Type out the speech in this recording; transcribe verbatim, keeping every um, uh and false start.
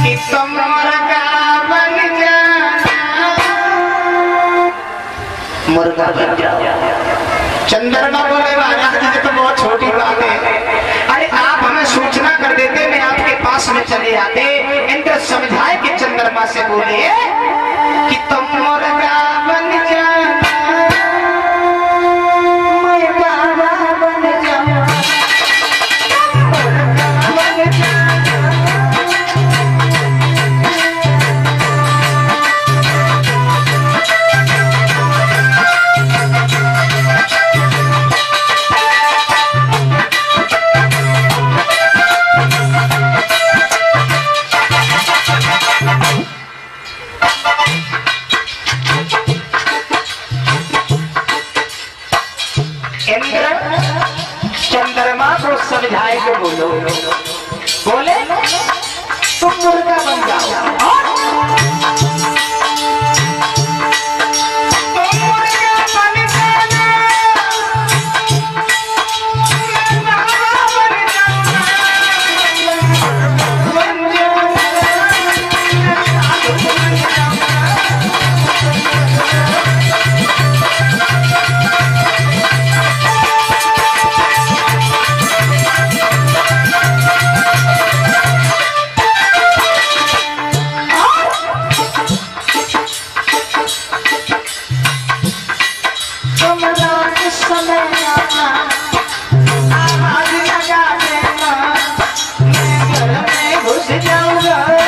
कि तुम मुर्गा बन जाना, मुर्गा बन जाओ। चंद्रमा बोले महाराज जी तो बहुत छोटी बात है, अरे आप हमें सूचना कर देते, मैं आपके पास में चले आते। इनको समझाए कि चंद्रमा से बोलिए कि तुम मुर्गा बन जाना, मैं बाबा बन जाऊं, बन जाना। इंद्र चंद्रमा को समझाए के बोलो, बोले तुम मुर्गा बन जाओ। आवाज लगा देना, मैं घर में घुस जाऊंगा।